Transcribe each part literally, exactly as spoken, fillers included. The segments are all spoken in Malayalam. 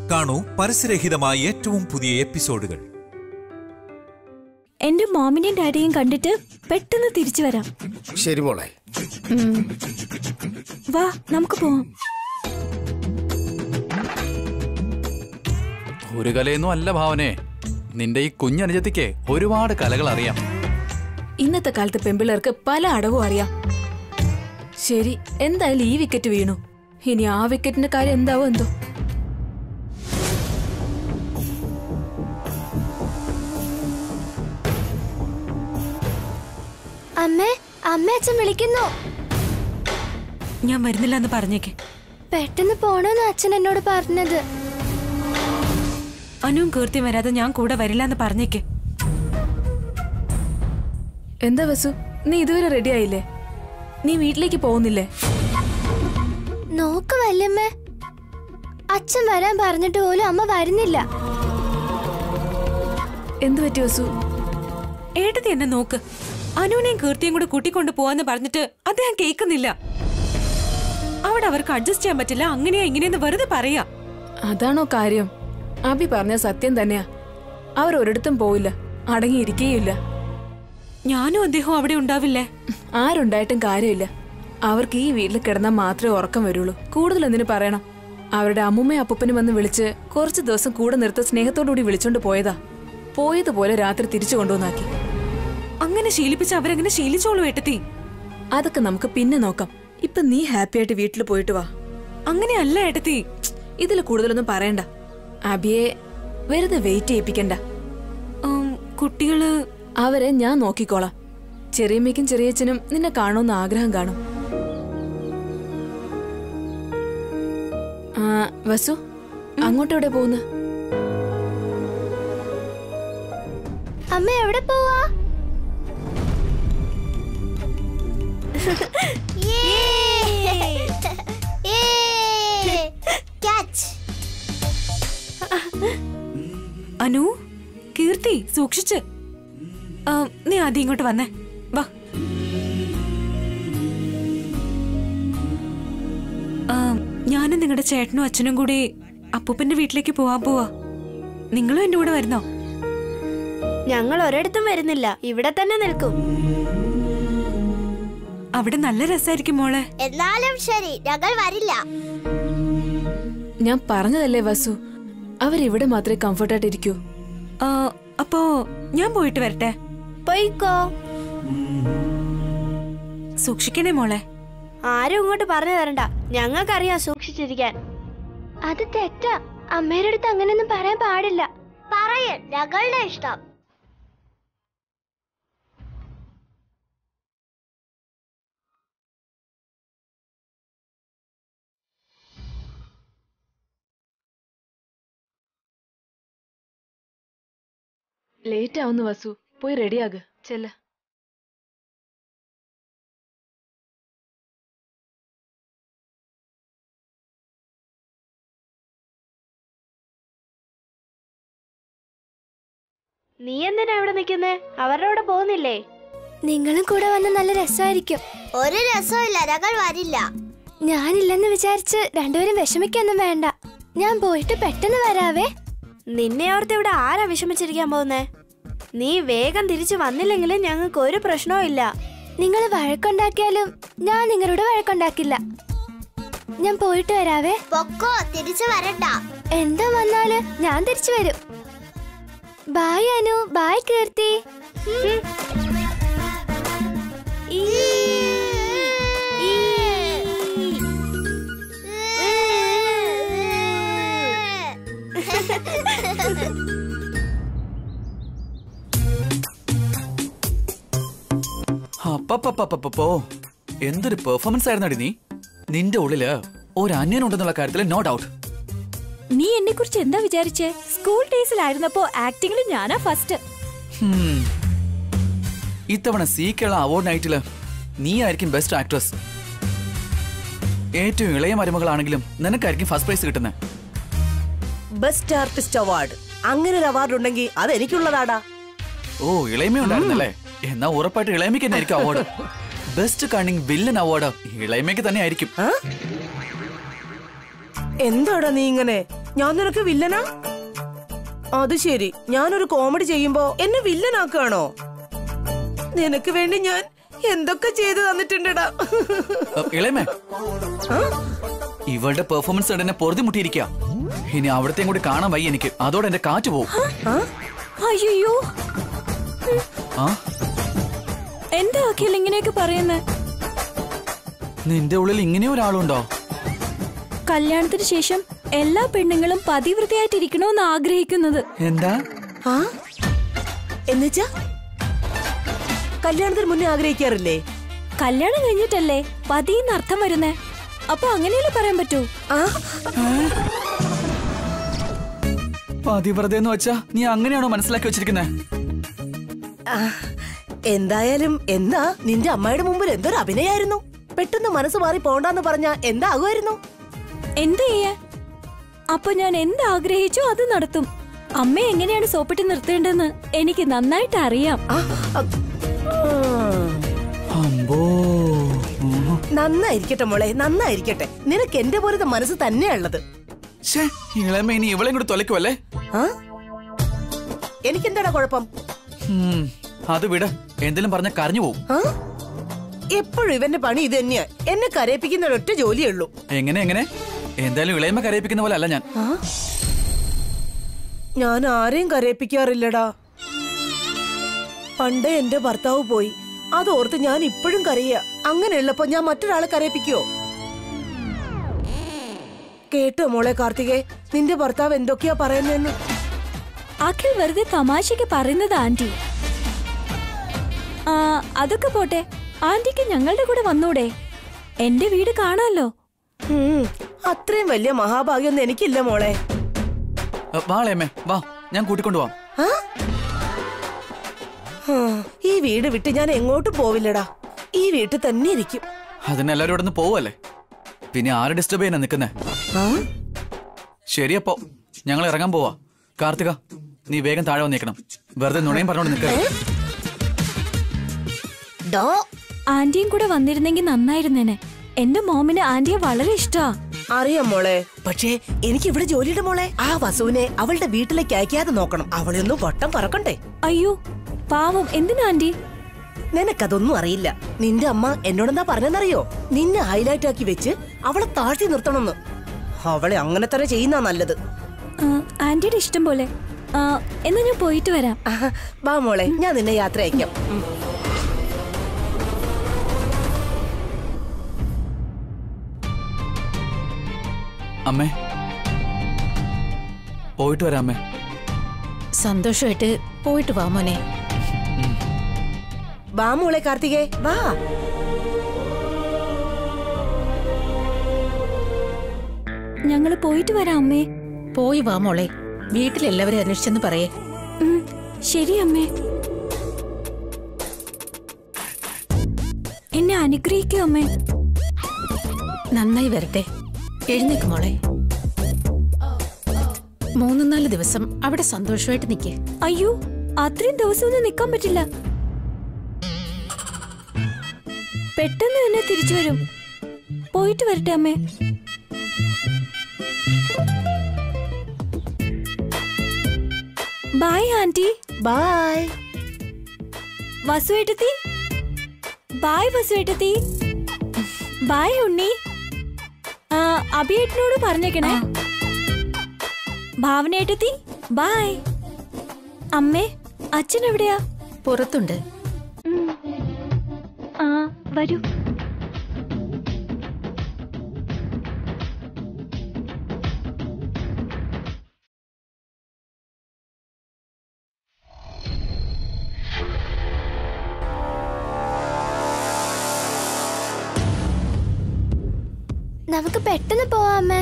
കാണൂ പരസ്യരഹിതമായ ഏറ്റവും പുതിയ എപ്പിസോഡുകൾ. എന്റെ മോമിനെയും ഡാഡിയെയും കണ്ടിട്ട് പെട്ടെന്ന് തിരിച്ചു വരാം. ശരി മോളെ, വാ നമുക്ക് പോവാം. ഒരു കലയൊന്നും അല്ല ഭാവനെ, നിന്റെ ഈ കുഞ്ഞനുജത്തിക്ക് ഒരുപാട് കലകൾ അറിയാം. ഇന്നത്തെ കാലത്ത് പെമ്പിള്ളേർക്ക് പല അടവും അറിയാം. ശരി, എന്തായാലും ഈ വിക്കറ്റ് വീണു. ഇനി ആ വിക്കറ്റിന്റെ കാര്യം എന്താവോ എന്തോ. അമ്മേ, അമ്മ അച്ഛൻ വിളിക്കുന്നു. ഞാൻ വരുന്നില്ല എന്ന് പറഞ്ഞേക്ക്. പെട്ടെന്ന് പോണോന്ന് അച്ഛൻ എന്നോട് പറഞ്ഞത്. അനുവും കീർത്തി വരാതെ ഞാൻ കൂടെ വരില്ല എന്ന് പറഞ്ഞേക്ക്. എന്താ വസു, നീ ഇതുവരെ റെഡി ആയില്ലേ? നീ വീട്ടിലേക്ക് പോകുന്നില്ലേ? നോക്ക് വല്യമ്മേ, അച്ഛൻ വരാൻ പറഞ്ഞിട്ട് പോലും അമ്മ വരുന്നില്ല. എന്തു പറ്റി വസു? ഏട്ടത്തി എന്നെ നോക്ക്. അനുവിനെയും കീർത്തിയും കൂടെ കൂട്ടിക്കൊണ്ട് പോവാന്ന് പറഞ്ഞിട്ട് അദ്ദേഹം കേൾക്കുന്നില്ല. അവിടെ അവർക്ക് അഡ്ജസ്റ്റ് ചെയ്യാൻ പറ്റില്ല, അങ്ങനെയാ ഇങ്ങനെയെന്ന് വെറുതെ പറയാ. അതാണോ കാര്യം? അബി പറഞ്ഞ സത്യം തന്നെയാ. അവർ ഒരിടത്തും പോയില്ല, അടങ്ങിയിരിക്കുകയില്ല. ഞാനും അദ്ദേഹം അവിടെ ഉണ്ടാവില്ലേ? ആരുണ്ടായിട്ടും കാര്യമില്ല. അവർക്ക് ഈ വീട്ടിൽ കിടന്നാൽ മാത്രമേ ഉറക്കം വരുള്ളൂ. കൂടുതൽ എന്തിനു പറയണം? അവരുടെ അമ്മുമ്മയും അപ്പൂപ്പനും വന്ന് വിളിച്ച് കുറച്ചു ദിവസം കൂടെ നിർത്ത സ്നേഹത്തോടുകൂടി വിളിച്ചോണ്ട് പോയതാ. പോയതുപോലെ രാത്രി തിരിച്ചു കൊണ്ടുവന്നാക്കി. അങ്ങനെ ശീലിപ്പിച്ച് അവരെങ്ങനെ ശീലിച്ചോളൂ ഏട്ടത്തി? അതൊക്കെ നമുക്ക് പിന്നെ നോക്കാം. ഇപ്പൊ നീ ഹാപ്പി ആയിട്ട് വീട്ടിൽ പോയിട്ട് വാ. അങ്ങനെയല്ല ഏട്ടത്തി. ഇതിൽ കൂടുതലൊന്നും പറയണ്ട. അബിയെ വെറുതെ വെയിറ്റ് ചെയ്യിപ്പിക്കണ്ട. കുട്ടികള് അവരെ ഞാൻ നോക്കിക്കോളാം. ചെറിയമ്മയ്ക്കും ചെറിയച്ഛനും നിന്നെ കാണുമെന്ന് ആഗ്രഹം കാണും. ആ വസു, അങ്ങോട്ടെവിടെ പോകുന്നു? അമ്മ എവിടെ പോവാ? അനു, കീർത്തി, സൂക്ഷിച്ച്. നീ ആദ്യം ഇങ്ങോട്ട് വന്നേ, വാ. ഞാനും നിങ്ങളുടെ ചേട്ടനും അച്ഛനും കൂടി അപ്പൂപ്പന്റെ വീട്ടിലേക്ക് പോവാൻ പോവാ. നിങ്ങളും എന്റെ കൂടെ വരുന്നോ? ഞങ്ങൾ ഒരിടത്തും വരുന്നില്ല, ഇവിടെ തന്നെ നിൽക്കും. അവിടെ നല്ല രസമായിരിക്കും മോളെ. എന്നാലും ശരി, ഞങ്ങൾ വരില്ല. ഞാൻ പറഞ്ഞതല്ലേ വസു, അവരിവിടെ മാത്രമേ കംഫർട്ടായിട്ട് ഇരിക്കൂ. അപ്പോ ഞാൻ പോയിട്ട് വരട്ടെ? പോയിക്കോ. സൂക്ഷിക്കണേ മോളെ. ആരും ഇങ്ങോട്ട് പറഞ്ഞു തരണ്ട, ഞങ്ങൾക്കറിയാം സൂക്ഷിച്ചിരിക്കാൻ. അത് തെറ്റാ. അമ്മയുടെ അടുത്ത് അങ്ങനെയൊന്നും പറയാൻ പാടില്ല. പറയാൻ ഞങ്ങളുടെ ഇഷ്ടം. ലേറ്റ് ആവുന്നു വസു, പോയി റെഡിയാക്. ചെല്ല. നീ എന്തിനാ ഇവിടെ നിൽക്കുന്നേ? അവരുടെ കൂടെ പോകുന്നില്ലേ? നിങ്ങളും കൂടെ വന്ന് നല്ല രസമായിരിക്കും. ഒരു രസമില്ല, ഞങ്ങൾ വരില്ല. ഞാനില്ലെന്ന് വിചാരിച്ച് രണ്ടുപേരും വിഷമിക്കൊന്നും വേണ്ട. ഞാൻ പോയിട്ട് പെട്ടെന്ന് വരാവേ. നിന്നെ ഓർത്ത് ഇവിടെ ആരാ വിഷമിച്ചിരിക്കാൻ പോകുന്നേ? നീ വേഗം തിരിച്ചു വന്നില്ലെങ്കിൽ ഞങ്ങൾക്ക് ഒരു പ്രശ്നവും ഇല്ല. നിങ്ങൾ വഴക്കുണ്ടാക്കിയാലും ഞാൻ നിങ്ങളുടെ വഴക്കുണ്ടാക്കില്ല. ഞാൻ പോയിട്ട് വരാവേ. പൊക്കോ, തിരിച്ചു വരണ്ട. എന്താ വന്നാല് ഞാൻ തിരിച്ചു വരും. Bye Anu, bye Keerthi. അപ്പോ എന്തൊരു പെർഫോമൻസ് ആയിരുന്നടി നീ. നിന്റെ ഉള്ളില് ഒരു അന്യനുണ്ടെന്നുള്ള കാര്യത്തിൽ നോ ഡൗട്ട്. നീ എന്നെ കുറിച്ച് എന്താ വിചാരിച്ചേ? സ്കൂൾ ഡേയ്സിലായിരുന്നപ്പോ ആക്ടിംഗിൽ ഞാനാ ഫസ്റ്റ്. ഇത്തവണ സീക്കുള്ള അവാർഡ് നൈറ്റില് നീ ആയിരിക്കും ബെസ്റ്റ് ആക്ട്രസ്. ഏറ്റവും ഇളയ മരുമകളാണെങ്കിലും നിനക്കായിരിക്കും ഫസ്റ്റ് പ്രൈസ് കിട്ടുന്നത്. ബെസ്റ്റ് ആർട്ടിസ്റ്റ് അവാർഡ്, അങ്ങനെ ഒരു അവാർഡ് ഉണ്ടെങ്കിൽ അത് എനിക്കുള്ളതാടാ. ഓ, ഇളയമ ഉണ്ടായിരുന്നല്ലേ? എന്നാ ഉറപ്പായിട്ട് ഇളയമയ്ക്ക് തന്നെ ആയിരിക്കും award. Best cunning villain award ഇളയമയ്ക്ക് തന്നെ ആയിരിക്കും. എന്താടാ നീ ഇങ്ങനെ? ഞാൻ നിനക്ക് വില്ലനാ? അത് ശരി, ഞാനൊരു കോമഡി ചെയ്യുമ്പോ എന്നെ വില്ലനാക്കാണോ? നിനക്ക് വേണ്ടി ഞാൻ എന്തൊക്കെ ചെയ്തു തന്നിട്ടുണ്ടടാ. ഇളയമേ, ഇവളുടെ പെർഫോമൻസ് എന്നെ പൊറുതി മുട്ടിയിരിക്കുക. ഇനി അവിടത്തെ കൂടി കാണാൻ വയ്യ എനിക്ക്. അതോടെ എന്റെ കാറ്റ് പോവും. അയ്യോ, ആ എന്താ അഖിൽ ഇങ്ങനെയൊക്കെ പറയുന്നേ? നിന്റെ ഉള്ളിൽ ഇങ്ങനെ ഒരാളുണ്ടോ? കല്യാണത്തിന് ശേഷം എല്ലാ പെണ്ണുങ്ങളും പതിവൃതയായിട്ടിരിക്കണോന്ന് ആഗ്രഹിക്കുന്നത്. എന്താ? ആ എന്നുവെച്ചാ കല്യാണത്തിന് മുന്നേ ആഗ്രഹിക്കാറില്ലേ? കല്യാണം കഴിഞ്ഞിട്ടല്ലേ പതിന്ന് അർത്ഥം വരുന്നേ. അപ്പൊ അങ്ങനെയല്ലേ പറയാൻ പറ്റൂ? പതിവ്രത എന്ന് വെച്ചാ നീ അങ്ങനെയാണോ മനസ്സിലാക്കി വെച്ചിരിക്കുന്നേ? എന്തായാലും എന്താ നിന്റെ അമ്മയുടെ മുമ്പിൽ എന്തൊരു അഭിനയായിരുന്നു. പെട്ടെന്ന് മനസ്സ് മാറി പോണ്ടെന്ന് പറഞ്ഞ എന്താകുമായിരുന്നു? എന്ത് ചെയ്യാ? അപ്പൊ ഞാൻ എന്താഗ്രഹിച്ചോ അത് നടത്തും. അമ്മ എങ്ങനെയാണ് സോപ്പിട്ട് നിർത്തേണ്ടെന്ന് എനിക്ക് നന്നായിട്ട് അറിയാം. നന്നായിരിക്കട്ടെ മോളെ, നന്നായിരിക്കട്ടെ. നിനക്ക് എന്റെ പോലത്തെ മനസ്സ് തന്നെയുള്ളത്. ഇളമ ഇനി ഇവളെയും കൂടി തൊലക്കുമല്ലേ? എനിക്കെന്താടാ കുഴപ്പം? അത് വിട, എന്തെങ്കിലും പറഞ്ഞ കരഞ്ഞു പോവും. എപ്പോഴും ഇവന്റെ പണി ഇത് തന്നെയാ. എന്നെ കരയിപ്പിക്കുന്ന ഒറ്റ ജോലിയേ ഉള്ളൂ. എങ്ങനെ എങ്ങനെ? എന്തായാലും ഇളയമ്മ കരയിപ്പിക്കുന്ന പോലെ അല്ല ഞാൻ. ഞാൻ ആരെയും കരയിപ്പിക്കാറില്ലടാ. പണ്ടേ എന്റെ ഭർത്താവ് പോയി, അതോർത്ത് ഞാൻ ഇപ്പോഴും കരയ. അങ്ങനെയുള്ളപ്പോ ഞാൻ മറ്റൊരാളെ കരയിപ്പിക്കോ? കേട്ടോ മോളെ കാർത്തികേ, നിന്റെ ഭർത്താവ് എന്തൊക്കെയാ പറയുന്നതെന്ന്? അഖിൽ വെറുതെ തമാശക്ക് പറയുന്നത് ആന്റി. ആ അതൊക്കെ പോട്ടെ, ആന്റിക്ക് ഞങ്ങളുടെ കൂടെ വന്നൂടെ? എന്റെ വീട് കാണാലോ. അത്രയും വലിയ മഹാഭാഗ്യൊന്നും എനിക്കില്ല മോളെ. വാളേമ്മേ വാ, ഞാൻ കൂട്ടിക്കൊണ്ടുപോവാം. ഈ വീട് വിട്ട് ഞാൻ എങ്ങോട്ടും പോവില്ലടാ. ഈ വീട്ടിൽ തന്നെ ഇരിക്കും. അതിനെല്ലാരും ഇവിടെ നിന്ന് പോവല്ലേ, പിന്നെ ആരെ ഡിസ്റ്റർബ് ചെയ്യാനാ നിക്കുന്നേ? ശരിയപ്പോ ഞങ്ങൾ ഇറങ്ങാൻ പോവാ. കാർത്തിക, നീ വേഗം താഴെ വന്നേക്കണം. വെറുതെ നുണയും പറഞ്ഞോണ്ട് നിൽക്കരുത്. ആന്റിയും കൂടെ വന്നിരുന്നെങ്കിൽ നന്നായിരുന്നേനെ. എന്റെ മോമിന് ആന്റിയെ വളരെ ഇഷ്ടാ. അറിയാം മോളെ, പക്ഷേ എനിക്ക് ഇവിടെ ജോലിയുടെ മോളെ. ആ വസുവിനെ അവളുടെ വീട്ടിലേക്ക് അയക്കാതെ നോക്കണം. അവളെ ഒന്ന് വട്ടം പറക്കണ്ടേ? അയ്യോ പാവം, എന്തിനാ ആന്റി? നിനക്കതൊന്നും അറിയില്ല. നിന്റെ അമ്മ എന്നോടെന്താ പറഞ്ഞെന്നറിയോ? നിന്നെ ഹൈലൈറ്റ് ആക്കി വെച്ച് അവളെ താഴ്ത്തി നിർത്തണമെന്ന്. അവളെ അങ്ങനെ തന്നെ ചെയ്യുന്ന നല്ലത്. ആന്റിയുടെ ഇഷ്ടം പോലെ. എന്നാ ഞാൻ പോയിട്ട് വരാം. വാ മോളെ, ഞാൻ നിന്നെ യാത്ര അയക്കാം. അമ്മേ, പോയിട്ട് വരാം അമ്മേ. സന്തോഷമായിട്ട് പോയിട്ട് വാ മോനെ. വാ മോളെ കാർത്തികേ, വാ. ഞങ്ങള് പോയിട്ട് വരാം അമ്മേ. പോയി വാ മോളെ, വീട്ടിലെല്ലാവരും അന്വേഷിച്ചെന്ന് പറയേ. ശരി അമ്മേ. എന്നെ അനുഗ്രഹിക്കൂ അമ്മേ. നന്നായി വരട്ടെ. എഴുന്നേക്ക് മോളെ. മൂന്ന് നാല് ദിവസം അവിടെ സന്തോഷമായിട്ട് നിൽക്കേ. അയ്യോ, അത്രയും ദിവസമൊന്നും നിക്കാൻ പറ്റില്ല. പെട്ടെന്ന് തന്നെ തിരിച്ചു വരും. പോയിട്ട് വരട്ടെ അമ്മേ. Bye aunty. ബൈ വസുവേട്ടത്തി. ബൈ വസുവേട്ടത്തി. ബൈ ഉണ്ണി. അഭിയേട്ടനോട് പറഞ്ഞേക്കണേ. ഭാവനേട്ടത്തി ബൈ. അമ്മേ, അച്ഛൻ എവിടെയാ? പുറത്തുണ്ട്. ആ വരൂ. നമുക്ക് പെട്ടെന്ന് പോവാം അമ്മേ.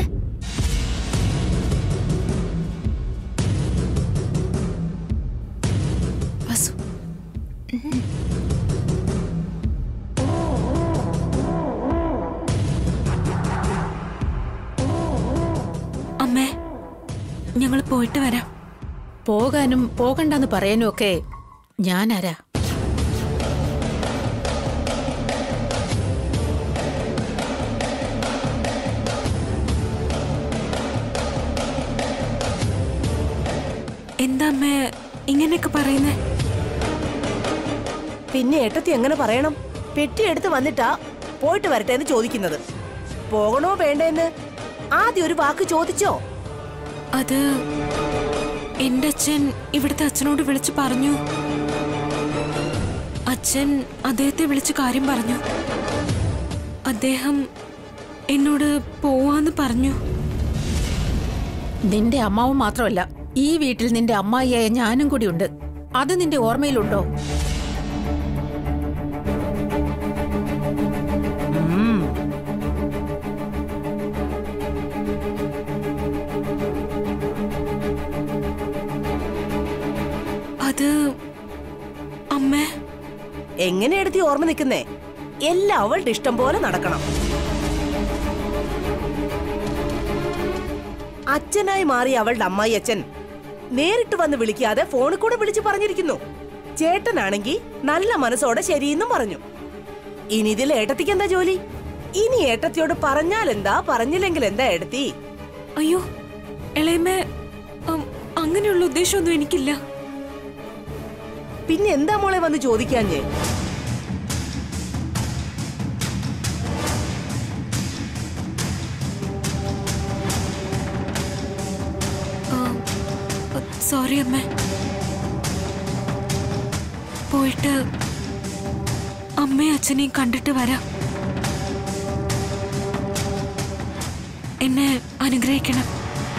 വസു, അമ്മേ, ഞങ്ങൾ പോയിട്ട് വരാം. പോകാനും പോകണ്ടെന്ന് പറയാനും ഒക്കെ ഞാനാരാ? എന്താ അമ്മേ ഇങ്ങനെയൊക്കെ പറയുന്നേ? പിന്നെ ഏട്ടത്തി എങ്ങനെ പറയണം? പെട്ടി എടുത്ത് വന്നിട്ടാ പോയിട്ട് വരട്ടെ എന്ന് ചോദിക്കുന്നത്. പോകണോ വേണ്ടെന്ന് ആദ്യം ഒരു വാക്ക് ചോദിച്ചോ? അത് എന്റെ അച്ഛൻ ഇവിടുത്തെ അച്ഛനോട് വിളിച്ചു പറഞ്ഞു. അച്ഛൻ അദ്ദേഹത്തെ വിളിച്ച് കാര്യം പറഞ്ഞു. അദ്ദേഹം എന്നോട് പോവാന്ന് പറഞ്ഞു. നിന്റെ അമ്മാവ് മാത്രമല്ല, ഈ വീട്ടിൽ നിന്റെ അമ്മായിയായ ഞാനും കൂടി ഉണ്ട്. അത് നിന്റെ ഓർമ്മയിലുണ്ടോ? അത് അമ്മേ എങ്ങനെ എടുത്തി ഓർമ്മ നിൽക്കുന്നേ? എല്ലാം അവളുടെ ഇഷ്ടം പോലെ നടക്കണം. അച്ഛനായി മാറി അവളുടെ അമ്മായി അച്ഛൻ നേരിട്ട് വന്ന് വിളിക്കാതെ ഫോണിൽ കൂടെ വിളിച്ചു പറഞ്ഞിരിക്കുന്നു. ചേട്ടനാണെങ്കി നല്ല മനസ്സോടെ ശരിയെന്നും പറഞ്ഞു. ഇനി ഇതിൽ ഏട്ടത്തിക്ക് എന്താ ജോലി? ഇനി ഏട്ടത്തിയോട് പറഞ്ഞാൽ എന്താ, പറഞ്ഞില്ലെങ്കിൽ എന്താ ഏട്ടത്തി? അയ്യോ ഇളയമ്മേ, അങ്ങനെയുള്ള ഉദ്ദേശമൊന്നും എനിക്കില്ല. പിന്നെ എന്താ മോളെ വന്ന് ചോദിക്കാഞ്ഞേ? സോറി അമ്മേ. പോയിട്ട് അമ്മയും അച്ഛനെയും കണ്ടിട്ട് വരാം. എന്നെ അനുഗ്രഹിക്കണം.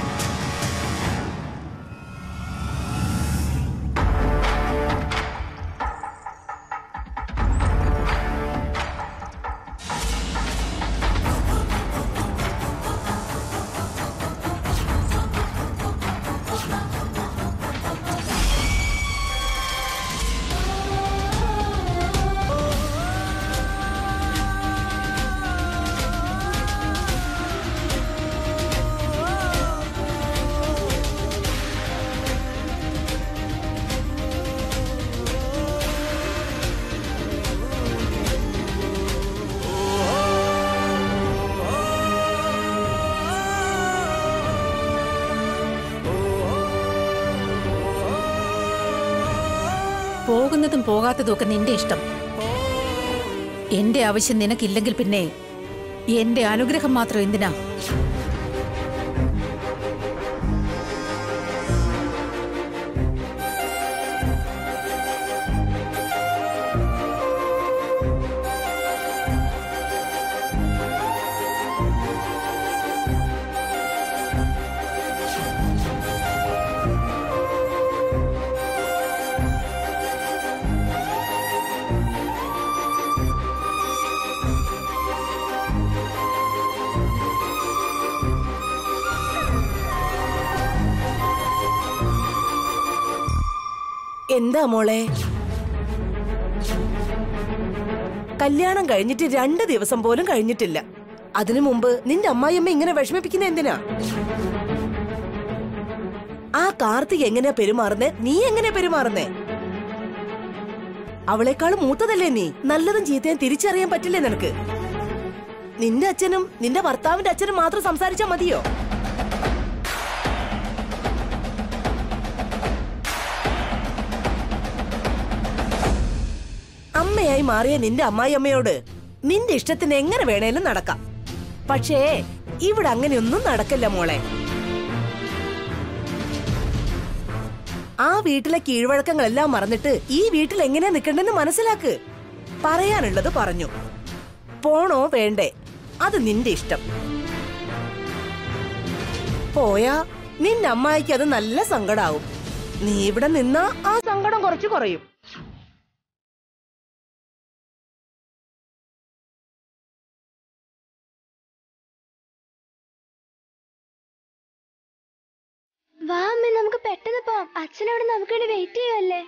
പോകുന്നതും പോകാത്തതും ഒക്കെ നിന്റെ ഇഷ്ടം. എന്റെ ആവശ്യം നിനക്കില്ലെങ്കിൽ പിന്നെ എന്റെ അനുഗ്രഹം മാത്രം എന്തിനാ? എന്താ മോളെ? കല്യാണം കഴിഞ്ഞിട്ട് രണ്ട് ദിവസം പോലും കഴിഞ്ഞിട്ടില്ല. അതിനു മുമ്പ് നിന്റെ അമ്മായിയമ്മ ഇങ്ങനെ വിഷമിപ്പിക്കുന്ന എന്തിനാ? ആ കാർത്തിക് എങ്ങനെയാ പെരുമാറുന്നേ? നീ എങ്ങനെയാ പെരുമാറുന്നേ? അവളെക്കാളും മൂത്തതല്ലേ നീ? നല്ലതും ചീത്തയും തിരിച്ചറിയാൻ പറ്റില്ലേ നിനക്ക്? നിന്റെ അച്ഛനും നിന്റെ ഭർത്താവിന്റെ അച്ഛനും മാത്രം സംസാരിച്ചാ മതിയോ? അമ്മയായി മാറിയ നിന്റെ അമ്മായിയമ്മയോട് നിന്റെ ഇഷ്ടത്തിന് എങ്ങനെ വേണേലും നടക്കാം. പക്ഷേ ഇവിടെ അങ്ങനെയൊന്നും നടക്കില്ല മോളെ. ആ വീട്ടിലെ കീഴ്വഴക്കങ്ങളെല്ലാം മറന്നിട്ട് ഈ വീട്ടിൽ എങ്ങനെയാ നിൽക്കണ്ടെന്ന് മനസ്സിലാക്ക്. പറയാനുള്ളത് പറഞ്ഞു. പോണോ വേണ്ടേ അത് നിന്റെ ഇഷ്ടം. പോയാ നിന്റെ അമ്മായിക്ക് അത് നല്ല സങ്കടാവും. നീ ഇവിടെ നിന്നാ ആ സങ്കടം കുറച്ച് കുറയും. വാ അമ്മ, നമുക്ക് പെട്ടെന്ന് പോവാം. അച്ഛനവിടെ നമുക്ക് വേണ്ടി വെയിറ്റ് ചെയ്യുമല്ലേ?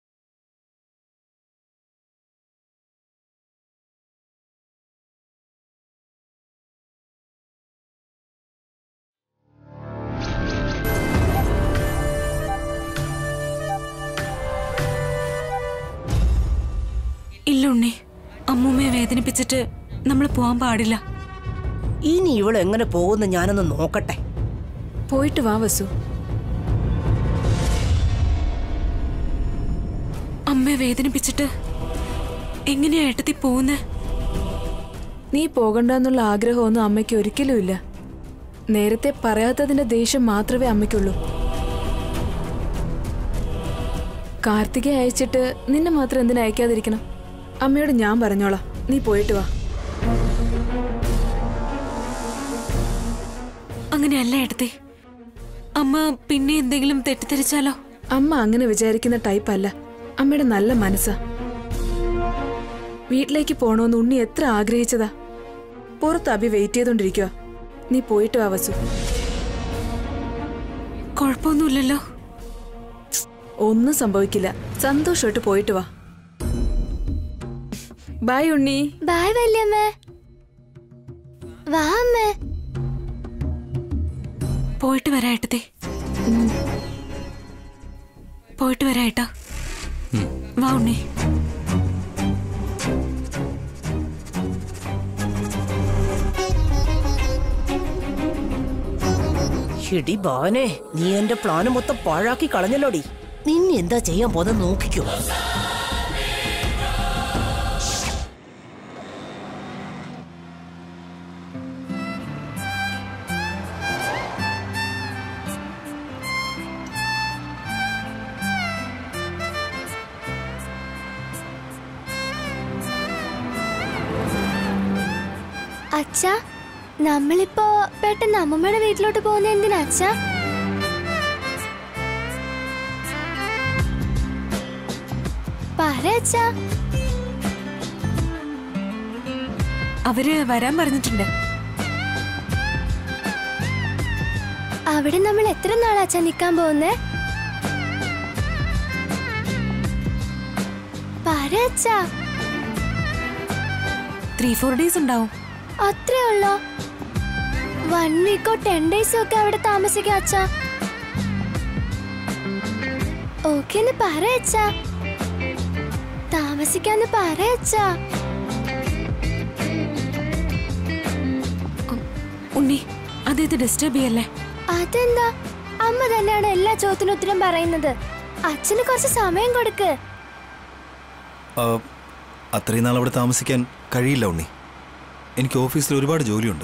ഇല്ല ഉണ്ണി, അമ്മൂമ്മയെ വേദനിപ്പിച്ചിട്ട് നമ്മൾ പോവാൻ പാടില്ല. ഇനി ഇവൾ എങ്ങനെ പോകുന്ന ഞാനൊന്ന് നോക്കട്ടെ. പോയിട്ട് വാ വസു. അമ്മയെ വേദനിപ്പിച്ചിട്ട് എങ്ങനെയാ ഏട്ടത്തി പോകുന്നേ? നീ പോകണ്ടെന്നുള്ള ആഗ്രഹമൊന്നും അമ്മയ്ക്ക് ഒരിക്കലും ഇല്ല. നേരത്തെ പറയാത്തതിന്റെ ദേഷ്യം മാത്രമേ അമ്മയ്ക്കുള്ളൂ. കാർത്തികയെ അയച്ചിട്ട് നിന്നെ മാത്രം എന്തിനാ അയക്കാതിരിക്കണം? അമ്മയോട് ഞാൻ പറഞ്ഞോളാം, നീ പോയിട്ട് വാ. അങ്ങനെയല്ല ഏട്ടത്തി, അമ്മ പിന്നെ എന്തെങ്കിലും തെറ്റിദ്ധരിച്ചാലോ? അമ്മ അങ്ങനെ വിചാരിക്കുന്ന ടൈപ്പ് അല്ല. അമ്മയുടെ നല്ല മനസ്സാ. വീട്ടിലേക്ക് പോണോന്ന് ഉണ്ണി എത്ര ആഗ്രഹിച്ചതാ. പുറത്ത് അഭി വെയിറ്റ് ചെയ്തോണ്ടിരിക്കുക. നീ പോയിട്ട് വാ വസു. കുഴപ്പമൊന്നുമില്ലല്ലോ? ഒന്നും സംഭവിക്കില്ല. സന്തോഷമായിട്ട് പോയിട്ട് വാ. ബൈ ഉണ്ണി. ബൈ വല്യമ്മേ. വാ അമ്മേ. പോയിട്ട് വരാ ഏട്ടത്തി. പോയിട്ട് വരാ ഏട്ടാ. വാ ഉണ്ണി. ഷെടി ബാനെ, നീ എന്റെ പ്ലാന് മൊത്തം പാഴാക്കി കളഞ്ഞല്ലോടി. നിന്നെ എന്താ ചെയ്യാൻ പോന്നെ നോക്കിക്കോ. അച്ഛാ, നമ്മളിപ്പോ പെട്ടെന്ന് അമ്മമ്മയുടെ വീട്ടിലോട്ട് പോകുന്ന എന്തിനാ അച്ഛാ? പറ അച്ഛാ. അവര് വരാൻ പറഞ്ഞിട്ടുണ്ട്. അവിടെ നമ്മൾ എത്ര നാളാ അച്ഛാ നിക്കാൻ പോകുന്നേ? പറ അച്ഛാ. ത്രീ ഫോർ ഡേയ്സ് ഉണ്ടാവും. അത്രേ ഉള്ളോ? വൺ വീക്കോ ടെൻ ഡേയ്സോ ഒക്കെ അവിടെ താമസിക്കാം അച്ഛാ. ഓക്കേന്ന് പറ അച്ഛാ. താമസിക്കാന്ന് പറ അച്ഛാ. ഉണ്ണി, അതേത് ഡിസ്റ്റർബ് ചെയ്യല്ലേ? അതെന്താ? അമ്മ തന്നെയാണ് എല്ലാ ചോദ്യത്തിനും ഉത്തരം പറയുന്നത്. അച്ഛന് കുറച്ച് സമയം കൊടുക്ക്. അത്രയും നാൾ അവിടെ താമസിക്കാൻ കഴിയില്ല ഉണ്ണി. എനിക്ക് ഓഫീസിൽ ഒരുപാട് ജോലിയുണ്ട്.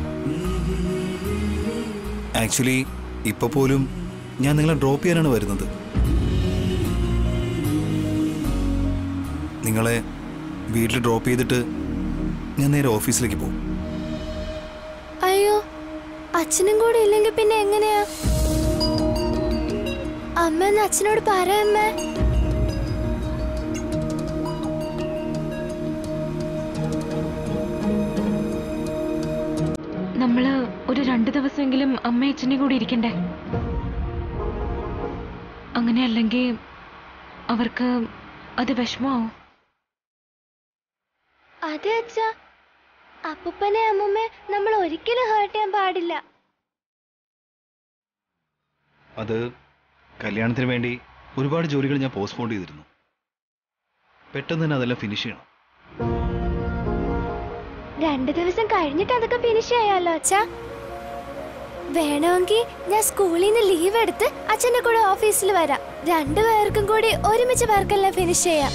ആക്ച്വലി ഇപ്പോൾ പോലും ഞാൻ നിങ്ങളെ ഡ്രോപ്പ് ചെയ്യാനാണ് വരുന്നത്. നിങ്ങളെ വീട്ടിൽ ഡ്രോപ്പ് ചെയ്തിട്ട് ഞാൻ നേരെ ഓഫീസിലേക്ക് പോകും. അയ്യോ, അച്ഛനും കൂടെ ഇല്ലെങ്കിൽ പിന്നെ എങ്ങനെയാ? അമ്മ എന്ന് അച്ഛനോട് പറയമ്മേ. നമ്മള് ഒരു രണ്ടു ദിവസമെങ്കിലും അമ്മ അച്ഛനെ കൂടി ഇരിക്കണ്ടേ? അങ്ങനെയല്ലെങ്കിൽ അവർക്ക് അത് വിഷമാവും. അതെ അച്ഛാ, അപ്പൂപ്പനെ അമ്മൂമ്മേ നമ്മൾ ഒരിക്കലും ഹേർട്ട് ചെയ്യാൻ പാടില്ല. അത് കല്യാണത്തിന് വേണ്ടി ഒരുപാട് ജോലികൾ ഞാൻ പോസ്റ്റ്പോൺ ചെയ്തിരുന്നു. പെട്ടെന്ന് തന്നെ അതെല്ലാം ഫിനിഷ് ചെയ്യണം. രണ്ടു ദിവസം കഴിഞ്ഞിട്ട് അതൊക്കെ ഫിനിഷ് ചെയ്യാലോ അച്ഛാ. വേണമെങ്കിൽ ഞാൻ സ്കൂളിൽ നിന്ന് ലീവ് എടുത്ത് അച്ഛൻ്റെ കൂടെ ഓഫീസിൽ വരാം. രണ്ടുപേർക്കും കൂടി ഒരുമിച്ച് വർക്കെല്ലാം ഫിനിഷ് ചെയ്യാം.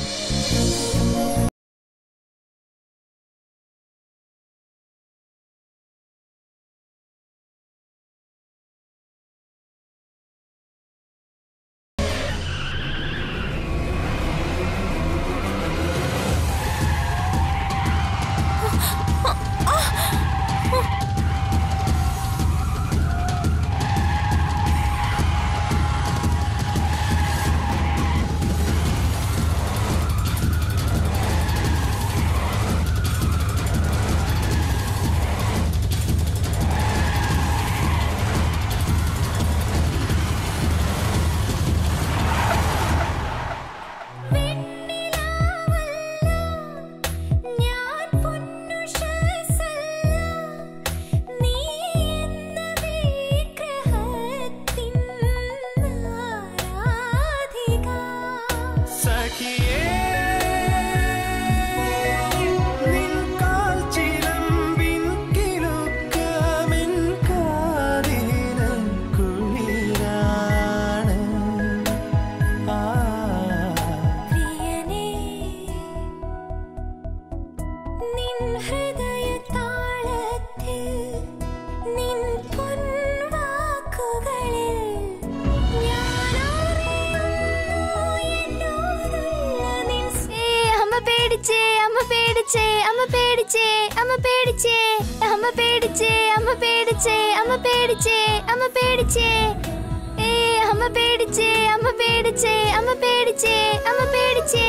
പേടിച്ചേ അമ്മ പേടിച്ചേ അമ്മ പേടിച്ചേ അമ്മ പേടിച്ചേ അമ്മ പേടിച്ചേ അമ്മ പേടിച്ചേ അമ്മ പേടിച്ചേ ഏ അമ്മ പേടിച്ചേ അമ്മ പേടിച്ചേ അമ്മ പേടിച്ചേ അമ്മ പേടിച്ചേ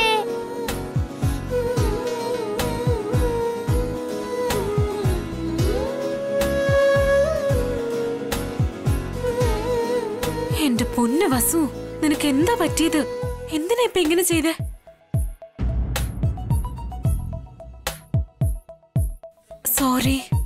എന്റെ പൊന്നു വസു, നിനക്ക് എന്താ പറ്റിയത്? എന്തിനാ ഇപ്പൊ ഇങ്ങനെ ചെയ്തേ? സോറി.